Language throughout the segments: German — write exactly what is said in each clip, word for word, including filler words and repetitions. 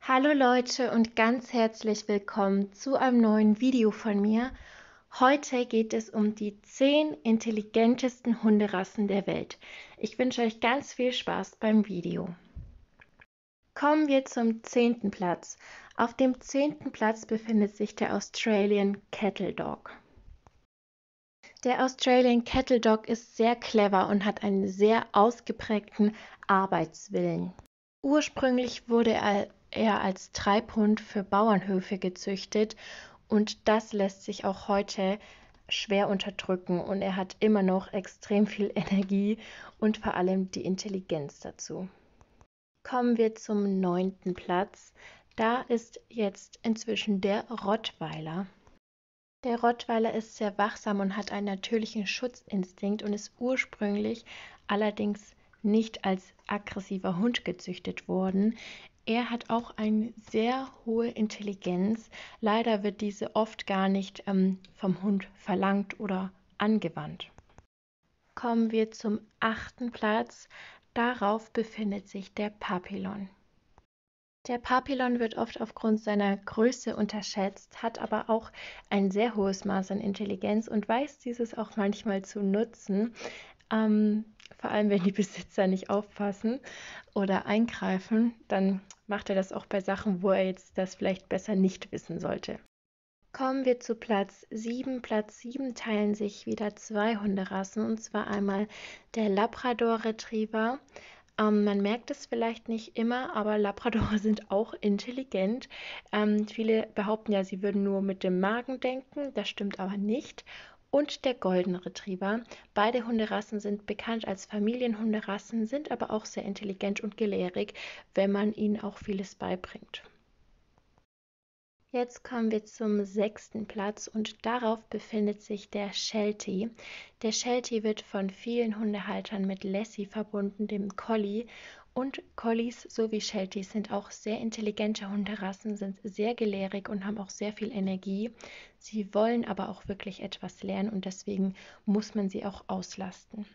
Hallo Leute und ganz herzlich willkommen zu einem neuen Video von mir. Heute geht es um die zehn intelligentesten Hunderassen der Welt. Ich wünsche euch ganz viel Spaß beim Video. Kommen wir zum zehnten Platz. Auf dem zehnten Platz befindet sich der Australian Cattle Dog. Der Australian Cattle Dog ist sehr clever und hat einen sehr ausgeprägten Arbeitswillen. Ursprünglich wurde er er als Treibhund für Bauernhöfe gezüchtet und das lässt sich auch heute schwer unterdrücken und er hat immer noch extrem viel Energie und vor allem die Intelligenz dazu. Kommen wir zum neunten Platz. Da ist jetzt inzwischen der Rottweiler. Der Rottweiler ist sehr wachsam und hat einen natürlichen Schutzinstinkt und ist ursprünglich allerdings nicht als aggressiver Hund gezüchtet worden. Er hat auch eine sehr hohe Intelligenz. Leider wird diese oft gar nicht ähm, vom Hund verlangt oder angewandt. Kommen wir zum achten Platz. Darauf befindet sich der Papillon. Der Papillon wird oft aufgrund seiner Größe unterschätzt, hat aber auch ein sehr hohes Maß an Intelligenz und weiß dieses auch manchmal zu nutzen. Ähm, vor allem, wenn die Besitzer nicht aufpassen oder eingreifen, dann macht er das auch bei Sachen, wo er jetzt das vielleicht besser nicht wissen sollte. Kommen wir zu Platz sieben. Platz sieben teilen sich wieder zwei Hunderassen, und zwar einmal der Labrador Retriever. Ähm, man merkt es vielleicht nicht immer, aber Labradore sind auch intelligent. Ähm, viele behaupten ja, sie würden nur mit dem Magen denken, das stimmt aber nicht. Und der Golden Retriever. Beide Hunderassen sind bekannt als Familienhunderassen, sind aber auch sehr intelligent und gelehrig, wenn man ihnen auch vieles beibringt. Jetzt kommen wir zum sechsten Platz und darauf befindet sich der Sheltie. Der Sheltie wird von vielen Hundehaltern mit Lassie verbunden, dem Collie. Und Collies sowie Shelties sind auch sehr intelligente Hunderassen, sind sehr gelehrig und haben auch sehr viel Energie. Sie wollen aber auch wirklich etwas lernen und deswegen muss man sie auch auslasten.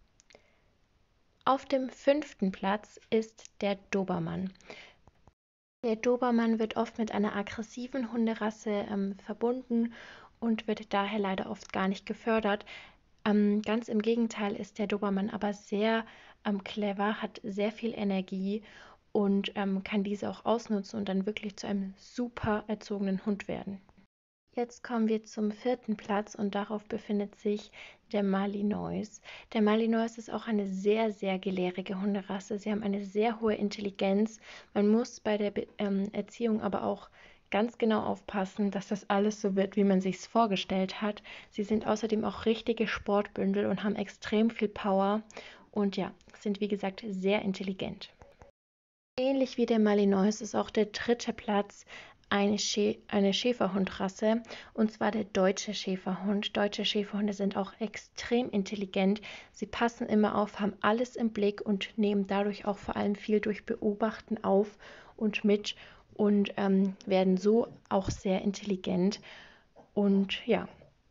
Auf dem fünften Platz ist der Dobermann. Der Dobermann wird oft mit einer aggressiven Hunderasse ähm, verbunden und wird daher leider oft gar nicht gefördert. Ähm, ganz im Gegenteil ist der Dobermann aber sehr ähm, clever, hat sehr viel Energie und ähm, kann diese auch ausnutzen und dann wirklich zu einem super erzogenen Hund werden. Jetzt kommen wir zum vierten Platz und darauf befindet sich der Malinois. Der Malinois ist auch eine sehr, sehr gelehrige Hunderasse. Sie haben eine sehr hohe Intelligenz. Man muss bei der Be ähm, Erziehung aber auch ganz genau aufpassen, dass das alles so wird, wie man sich es vorgestellt hat. Sie sind außerdem auch richtige Sportbündel und haben extrem viel Power und ja, sind wie gesagt sehr intelligent. Ähnlich wie der Malinois ist auch der dritte Platz eine, Schä eine Schäferhundrasse, und zwar der Deutsche Schäferhund. Deutsche Schäferhunde sind auch extrem intelligent. Sie passen immer auf, haben alles im Blick und nehmen dadurch auch vor allem viel durch Beobachten auf und mit und ähm, werden so auch sehr intelligent. Und ja,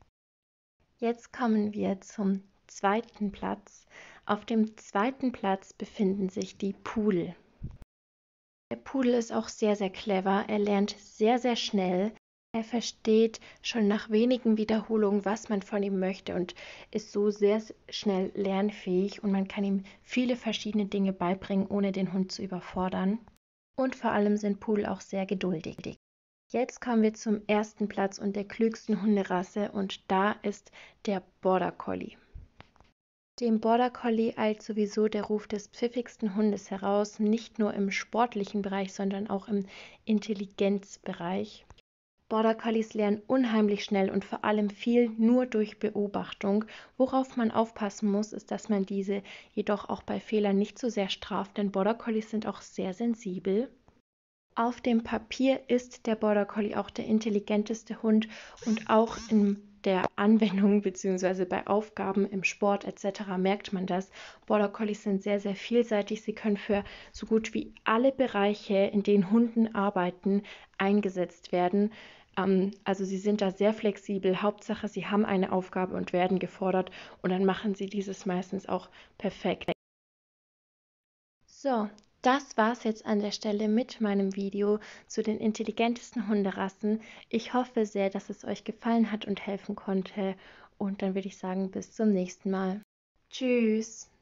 jetzt kommen wir zum zweiten Platz. Auf dem zweiten Platz befinden sich die Pudel. Der Pudel ist auch sehr, sehr clever. Er lernt sehr, sehr schnell. Er versteht schon nach wenigen Wiederholungen, was man von ihm möchte und ist so sehr schnell lernfähig und man kann ihm viele verschiedene Dinge beibringen, ohne den Hund zu überfordern. Und vor allem sind Pudel auch sehr geduldig. Jetzt kommen wir zum ersten Platz und der klügsten Hunderasse und da ist der Border Collie. Dem Border Collie eilt sowieso der Ruf des pfiffigsten Hundes heraus, nicht nur im sportlichen Bereich, sondern auch im Intelligenzbereich. Border Collies lernen unheimlich schnell und vor allem viel nur durch Beobachtung. Worauf man aufpassen muss, ist, dass man diese jedoch auch bei Fehlern nicht so sehr straft, denn Border Collies sind auch sehr sensibel. Auf dem Papier ist der Border Collie auch der intelligenteste Hund und auch in der Anwendung bzw. bei Aufgaben im Sport et cetera merkt man das. Border Collies sind sehr, sehr vielseitig. Sie können für so gut wie alle Bereiche, in denen Hunden arbeiten, eingesetzt werden. Ähm, also sie sind da sehr flexibel. Hauptsache, sie haben eine Aufgabe und werden gefordert und dann machen sie dieses meistens auch perfekt. So, Das war's jetzt an der Stelle mit meinem Video zu den intelligentesten Hunderassen. Ich hoffe sehr, dass es euch gefallen hat und helfen konnte. Und dann würde ich sagen, bis zum nächsten Mal. Tschüss!